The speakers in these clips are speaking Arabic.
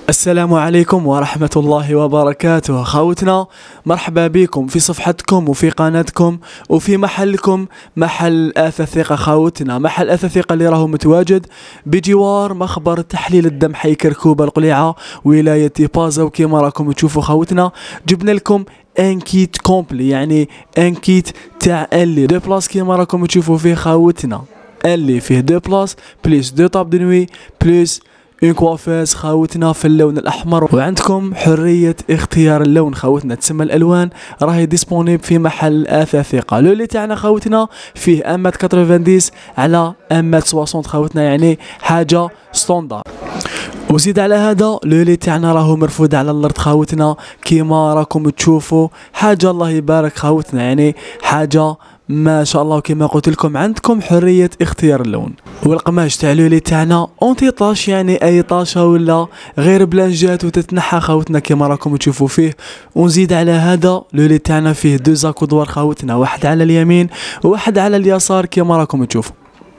السلام عليكم ورحمة الله وبركاته. خوتنا مرحبا بكم في صفحتكم وفي قناتكم وفي محلكم، محل آثاث ثقة. خوتنا محل آثاث ثقة اللي راهو متواجد بجوار مخبر تحليل الدم حي كركوبة القليعة ولاية بازا. وكيما راكم تشوفوا خوتنا جبنا لكم ان كيت كومبلي، يعني ان كيت تاع اللي دو بلاص كيما راكم تشوفوا فيه خوتنا، اللي فيه دو بلاص بليس دو طاب دو نوي بليس اون كوافيز خوتنا في اللون الاحمر، وعندكم حريه اختيار اللون خوتنا. تسمى الالوان راهي ديسپونيبل في محل آثاث ثقة. لولي تاعنا خوتنا فيه 1 90 على 1 60 خوتنا، يعني حاجه ستوندار. وزيد على هذا لولي تاعنا راهو مرفود على الارض خوتنا كيما راكم تشوفوا، حاجه الله يبارك خوتنا، يعني حاجه ما شاء الله. كما قلت لكم عندكم حريه اختيار اللون. والقماش تاع لولي تاعنا اونتي طاش، يعني اي طاشه ولا غير بلانجات وتتنحى خوتنا كما راكم تشوفوا فيه. ونزيد على هذا لولي تاعنا فيه دو زاكودوار خوتنا، واحد على اليمين وواحد على اليسار كما راكم تشوفوا.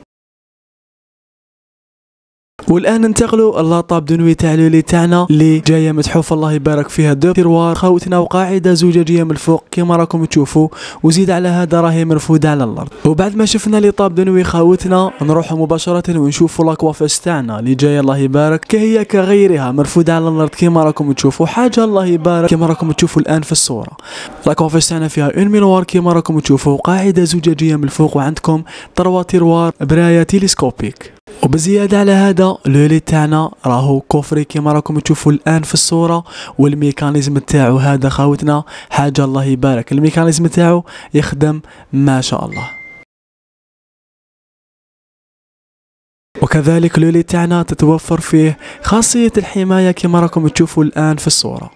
والان ننتقلوا اللاطاب دنوي تاع لولي تاعنا اللي جايه متحوفه الله يبارك فيها دو تيروار خوتنا، وقاعده زجاجيه من الفوق كما راكم تشوفوا. وزيد على هذا راهي مرفوده على الارض. وبعد ما شفنا لي طاب دنوي خوتنا نروحوا مباشره ونشوفوا لاكوافيس تاعنا اللي جايه الله يبارك كهي كغيرها مرفوده على الارض كما راكم تشوفوا، حاجه الله يبارك كما راكم تشوفوا الان في الصوره. لاكوافيس تاعنا فيها اون مينوار كما راكم تشوفوا، قاعده زجاجيه من الفوق، وعندكم 3 تيروار برايه تيليسكوبيك. وبزيادة على هذا لولي تاعنا راهو كوفري كما راكم تشوفوا الان في الصورة. والميكانيزم تاعو هذا خوتنا حاجة الله يبارك، الميكانيزم تاعو يخدم ما شاء الله. وكذلك لولي تاعنا تتوفر فيه خاصية الحماية كما راكم تشوفوا الان في الصورة.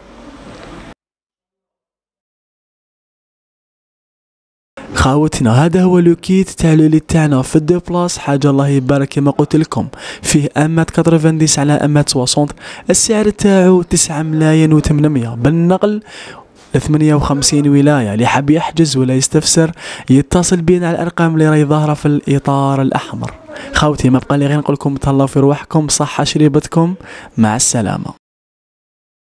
خاوتنا هذا هو لو كيت تاع لولي تاعنا في الدو بلاص، حاجه الله يبارك كما قلت لكم فيه 1 90 على 1 60. السعر تاعو 9,800,000 بالنقل ل 58 ولايه. اللي حاب يحجز ولا يستفسر يتصل بينا على الارقام اللي راهي ظاهره في الاطار الاحمر. خوتي ما بقى لي غير نقول لكم تهلاو في رواحكم، صحه شريبتكم، مع السلامه.